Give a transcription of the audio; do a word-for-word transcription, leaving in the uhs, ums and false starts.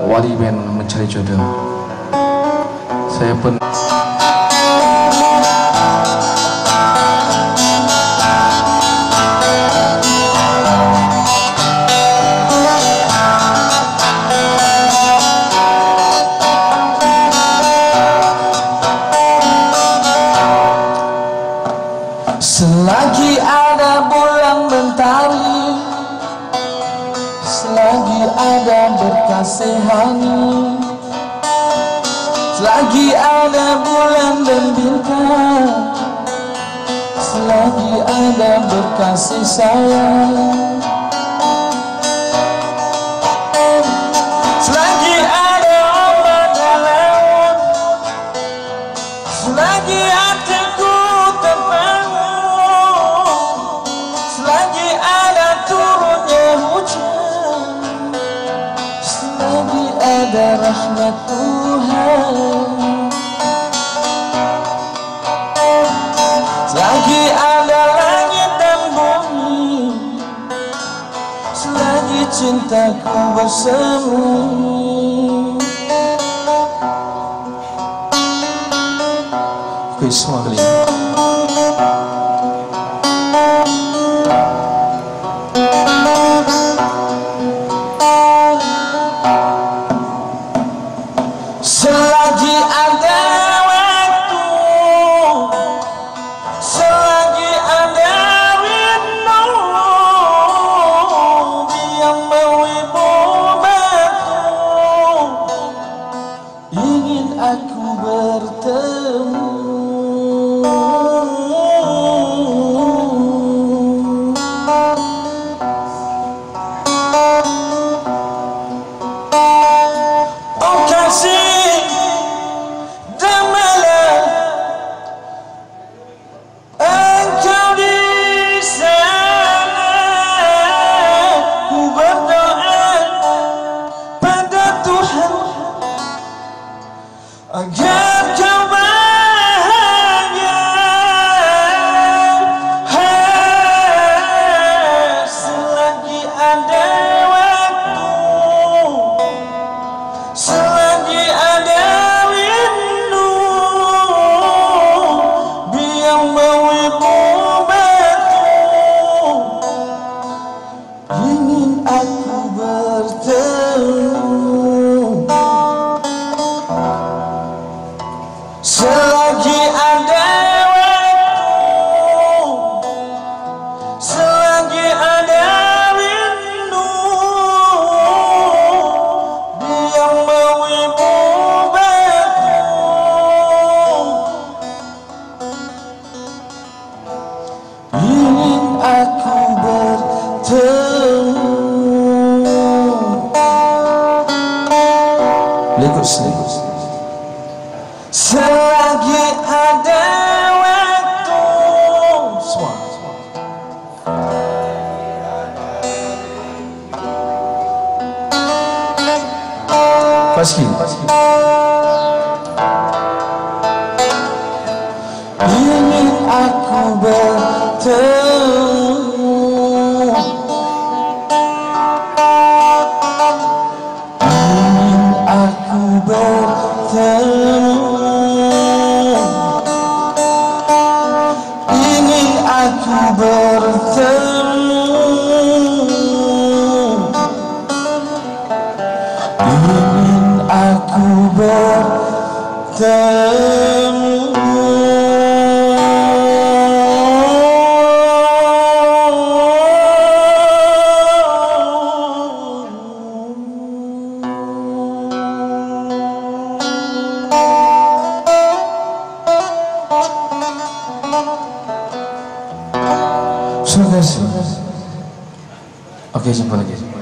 Wali Band Mencari Jodoh. Saya pun selagi ada bulan mentari, selagi ada berkasihani, selagi ada bulan dan bintang, selagi ada berkasih sayang, selagi ada ombak dan laut, selagi hatiku terbangun, selagi ada turunnya hujan, selagi ada rahmat Tuhan, selagi ada langit dan bumi, selagi cintaku bersemu. Oke, semua kali ini. Selagi ada waktu, selagi ada rindu, yang mewibu batu, ingin aku bertemu. Oh kasih, damalah engkau di sana. Ku berdoa pada Tuhan agar kau bahagia. Selagi ada waktu, selagi ada rindu, biar mewibu batu, ingin aku bertemu. Selagi ada waktu, selagi ada rindu, biar mewibu batu, ingin aku bertemu. Likus, likus. Selagi ada waktu, semua, semua. Paski, paski. Ingin aku bertemu, ingin aku bertemu, ingin aku bertemu, ingin aku bertemu. Terima kasih. Oke, jumpa lagi.